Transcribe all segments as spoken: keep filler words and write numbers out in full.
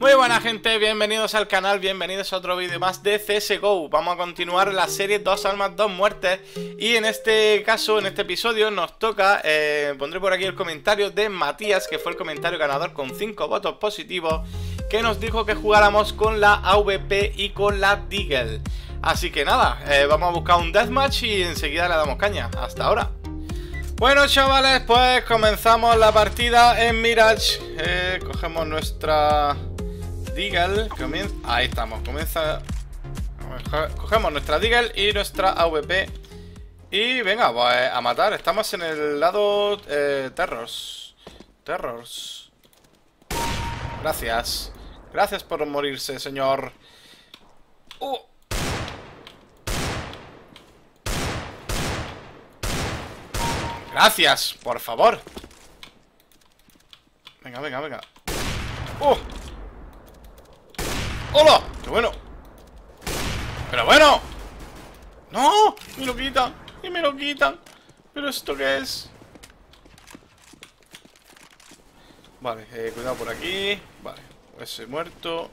Muy buena gente, bienvenidos al canal, bienvenidos a otro vídeo más de C S G O. Vamos a continuar la serie Dos almas, dos muertes. Y en este caso, en este episodio nos toca, eh, pondré por aquí el comentario de Matías, que fue el comentario ganador con cinco votos positivos, que nos dijo que jugáramos con la A V P y con la Deagle. Así que nada, eh, vamos a buscar un deathmatch y enseguida le damos caña. Hasta ahora. Bueno chavales, pues comenzamos la partida en Mirage. eh, Cogemos nuestra Deagle, comienza... Ahí estamos, comienza... Cogemos nuestra Deagle y nuestra A V P. Y venga, pues a matar. Estamos en el lado eh, Terrors. Terrors. Gracias. Gracias por morirse, señor. Uh. Gracias, por favor. Venga, venga, venga. ¡Uh! ¡Hola! ¡Qué bueno! ¡Pero bueno! ¡No! ¡Me lo quitan! ¡Y me lo quitan! ¿Pero esto qué es? Vale, eh, cuidado por aquí. Vale, ese muerto.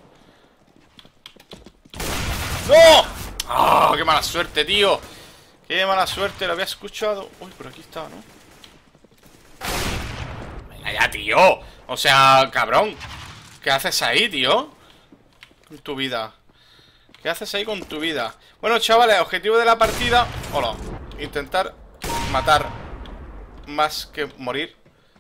¡No! ¡Ah! ¡Oh, qué mala suerte, tío! ¡Qué mala suerte! Lo había escuchado. Uy, por aquí estaba, ¿no? Venga ya, tío. O sea, cabrón. ¿Qué haces ahí, tío? Con tu vida. ¿Qué haces ahí con tu vida? Bueno, chavales, objetivo de la partida. Hola. Intentar matar más que morir.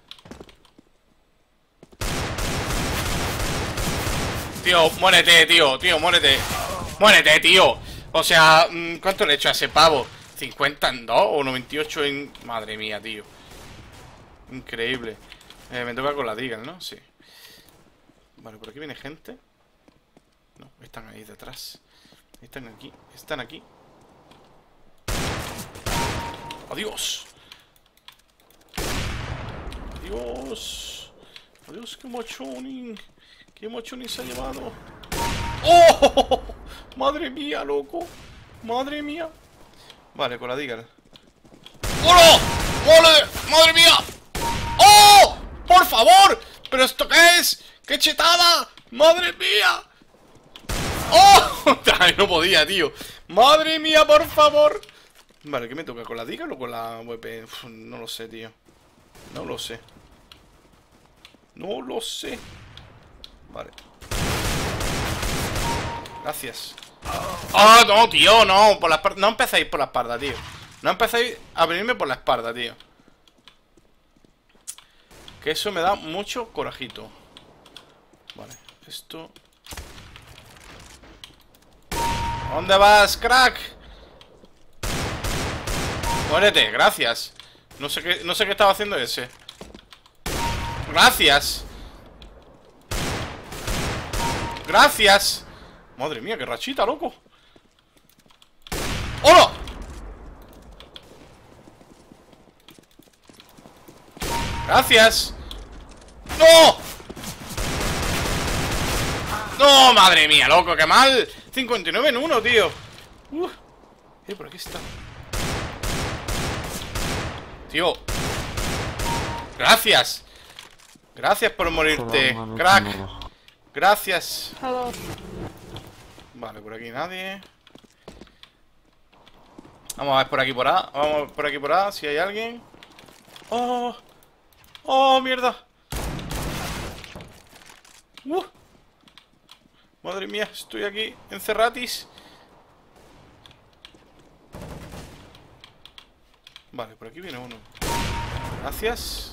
Tío, muérete, tío. Tío, muérete. Muérete, tío. O sea, ¿cuánto le he hecho a ese pavo? ¿cincuenta en dos o noventa y ocho en...? Madre mía, tío. Increíble. eh, Me toca con la Deagle, ¿no? Sí. Vale, por aquí viene gente. No, están ahí detrás. Están aquí, están aquí. ¡Adiós! ¡Adiós! ¡Adiós, qué mochoning! ¡Qué mochoning se ha llevado! ¡Oh! ¡Madre mía, loco! ¡Madre mía! Vale, con la Deagle. ¡Hola! ¡Hola! ¡Madre mía! ¡Oh! ¡Por favor! ¿Pero esto qué es? ¡Qué chetada! ¡Madre mía! ¡Oh! No podía, tío. ¡Madre mía, por favor! Vale, ¿qué me toca? ¿Con la Deagle o con la A V P? Uf, no lo sé, tío. No lo sé. No lo sé. Vale. Gracias. ¡Oh, no, tío! No, por la espalda. No empecéis por la espalda, tío. No empecéis a venirme por la espalda, tío. Que eso me da mucho corajito. Vale, esto... ¿Dónde vas, crack? Muérete, gracias. No sé qué, no sé qué estaba haciendo ese. Gracias. Gracias. Madre mía, qué rachita, loco. ¡Hola! Gracias. ¡No! ¡No! ¡Madre mía, loco! ¡Qué mal! cincuenta y nueve en uno, tío. Uh. Eh, por aquí está. Tío. Gracias. Gracias por morirte, crack. Gracias. Vale, por aquí nadie. Vamos a ver por aquí por A. Vamos a ver por aquí por A, si hay alguien. ¡Oh! ¡Oh, mierda! ¡Uh! Madre mía, estoy aquí encerratis. Vale, por aquí viene uno. Gracias.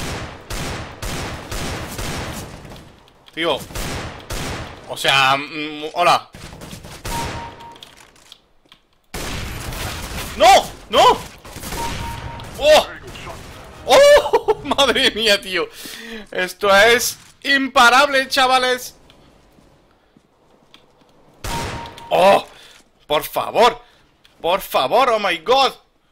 Tío. O sea, mmm, hola. ¡No! ¡No! ¡Oh! ¡Oh! ¡Madre mía, tío! Esto es imparable, chavales. ¡Oh! ¡Por favor! ¡Por favor! ¡Oh, my God!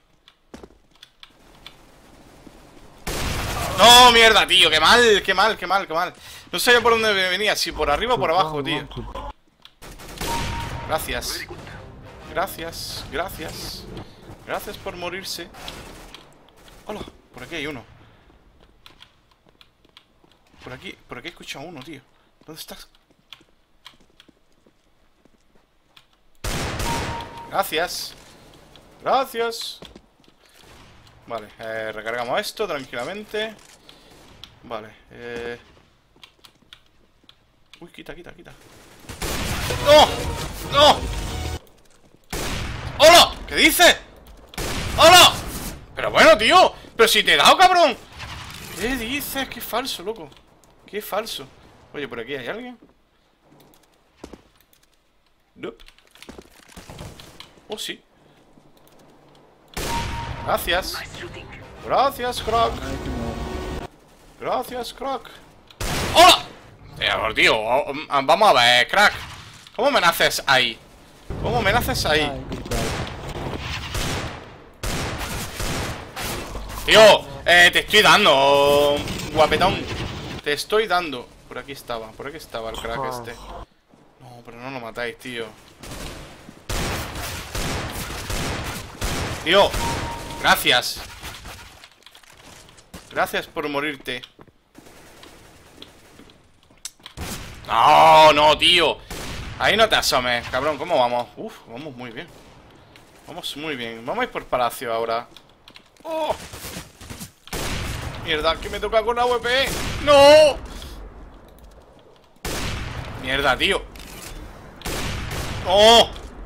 ¡No, mierda, tío! ¡Qué mal! ¡Qué mal, qué mal, qué mal! No sabía por dónde me venía. Si por arriba o por abajo, tío. Gracias. Gracias, gracias. Gracias por morirse. Hola, por aquí hay uno. Por aquí, por aquí he escuchado a uno, tío. ¿Dónde estás? Gracias. Gracias. Vale, eh, recargamos esto tranquilamente. Vale, eh... Uy, quita, quita, quita. ¡No! ¡No! ¡Hola! ¿Qué dices? ¡Hola! Pero bueno, tío. Pero si te he dado, cabrón. ¿Qué dices? Qué falso, loco. Qué falso. Oye, ¿por aquí hay alguien? No. Oh, sí. Gracias. Gracias, crack. Gracias, crack. ¡Hola! Tío, tío, vamos a ver, crack. ¿Cómo me naces ahí? ¿Cómo me naces ahí? Tío, eh, te estoy dando, guapetón. Te estoy dando. Por aquí estaba, por aquí estaba el crack este. No, pero no lo matáis, tío. Tío, gracias. Gracias por morirte. No, no, tío. Ahí no te asomes, cabrón. ¿Cómo vamos? Uf, vamos muy bien. Vamos muy bien. Vamos a ir por palacio ahora. ¡Oh! Mierda, que me toca con la W P. ¡No! Mierda, tío. ¡Oh!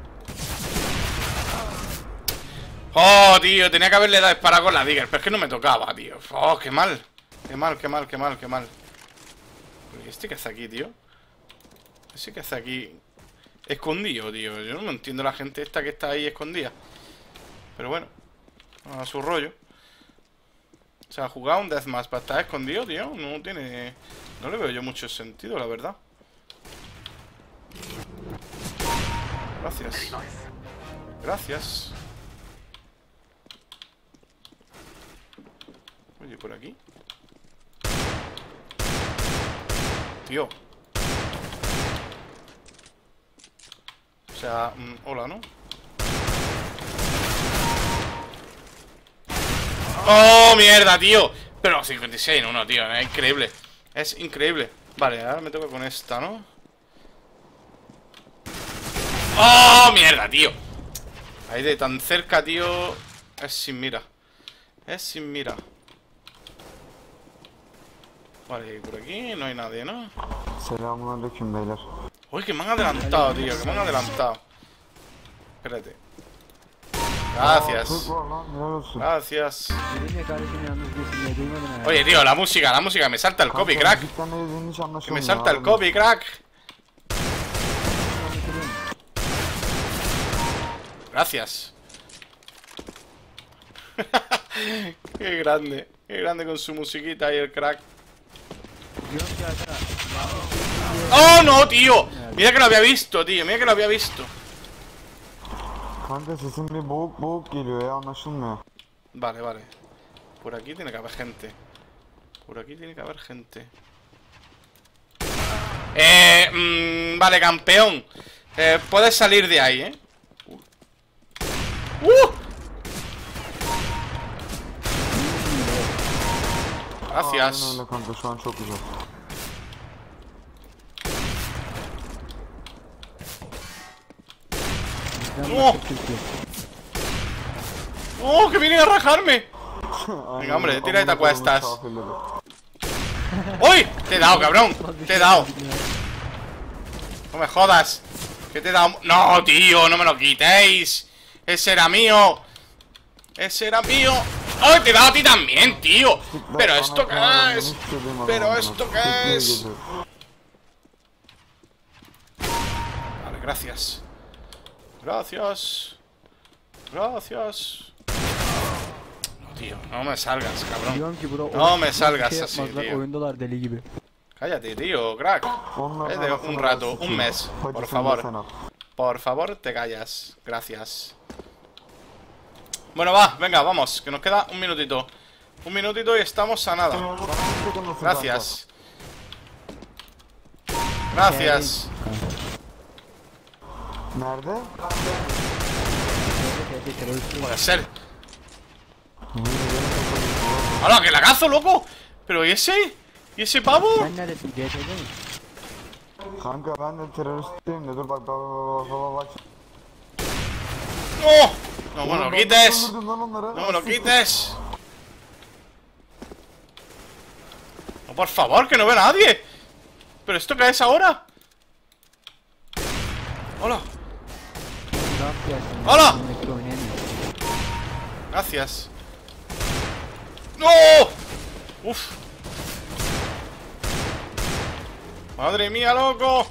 ¡Oh, tío! Tenía que haberle dado disparar con la Digger. Pero es que no me tocaba, tío. ¡Oh, qué mal! ¡Qué mal, qué mal, qué mal, qué mal! ¿Y este qué hace aquí, tío? ¿Este qué hace aquí? Escondido, tío. Yo no entiendo la gente esta que está ahí escondida. Pero bueno, a su rollo. O sea, jugar un deathmatch para estar escondido, tío, no tiene... No le veo yo mucho sentido, la verdad. Gracias. Gracias. Oye, por aquí. Tío. O sea, mmm, hola, ¿no? ¡Oh, mierda, tío! Pero cincuenta y seis en uno, tío, es increíble. Es increíble. Vale, ahora me toca con esta, ¿no? ¡Oh, mierda, tío! Ahí de tan cerca, tío. Es sin mira. Es sin mira. Vale, por aquí no hay nadie, ¿no? Selamünaleyküm beyler. Uy, que me han adelantado, tío, que me han adelantado. Espérate. Gracias. Gracias. Oye, tío, la música, la música. Me salta el copy, crack. Que me salta el copy, crack. Gracias. Qué grande. Qué grande con su musiquita y el crack. ¡Oh, no, tío! Mira que lo había visto, tío. Mira que lo había visto. Kanka sesin bir boğuk boğuk geliyor ya, anlaşılmıyor. Vale, vale. Por aquí tiene que haber gente. Por aquí tiene que haber gente. Eh, mmm, vale, campeón. Eh, puedes salir de ahí, ¿eh? Uh. ¡Uh! Gracias. Aynen öyle kanka, şu an çok güzel. ¡No! ¡Oh, que vienen a rajarme! Venga, hombre, tira y te acuestas. ¡Uy! Te he dado, cabrón. Te he dado. No me jodas. Que te he dado. No, tío, no me lo quitéis. Ese era mío. Ese era mío. ¡Ay, te he dado a ti también, tío! ¿Pero esto qué es? ¿Pero esto qué es? Vale, gracias. Gracias. Gracias. No, tío, no me salgas, cabrón. No me salgas así, tío. Cállate, tío, crack. Es de un rato, un mes. Por favor. Por favor, te callas. Gracias. Bueno, va, venga, vamos. Que nos queda un minutito. Un minutito y estamos a nada. Gracias. Gracias. Nerede? Puede ser. ¡Hala, que lagazo, loco! ¿Pero y ese? ¿Y ese pavo? Kanka ben de teröristteyim de dur bak bak bak bak bak. ¡No! ¡No me lo Oğlum, ben quites! nasıl öldürdüm lan onları? ¡No me lo quites! ¡No, por favor, que no ve a nadie! ¿Pero esto qué es ahora? ¡Hola! ¡Hola! Gracias. ¡No! ¡Uf! ¡Madre mía, loco!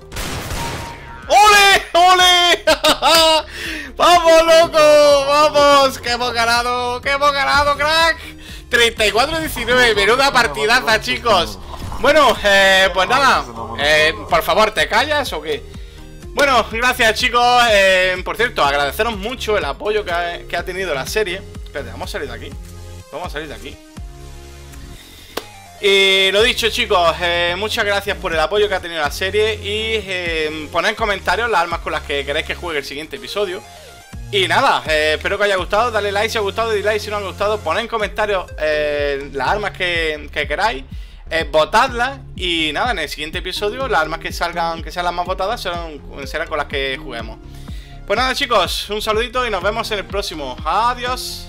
¡Ole! ¡Ole! ¡Vamos, loco! ¡Vamos! ¡Que hemos ganado! ¡Que hemos ganado, crack! treinta y cuatro a diecinueve. Menuda partidaza, chicos. Bueno, eh, pues nada. Eh, por favor, ¿te callas o qué? Bueno, gracias, chicos. eh, Por cierto, agradeceros mucho el apoyo que ha, que ha tenido la serie. Espérate, vamos a salir de aquí. Vamos a salir de aquí. Y lo dicho, chicos, eh, muchas gracias por el apoyo que ha tenido la serie. Y eh, poned en comentarios las armas con las que queréis que juegue el siguiente episodio. Y nada, eh, espero que os haya gustado. Dale like si os ha gustado, dislike si no os ha gustado. Poned en comentarios eh, las armas que, que queráis, eh, votadlas. Y nada, en el siguiente episodio las armas que salgan, que sean las más votadas serán, serán con las que juguemos. Pues nada, chicos, un saludito y nos vemos en el próximo. Adiós.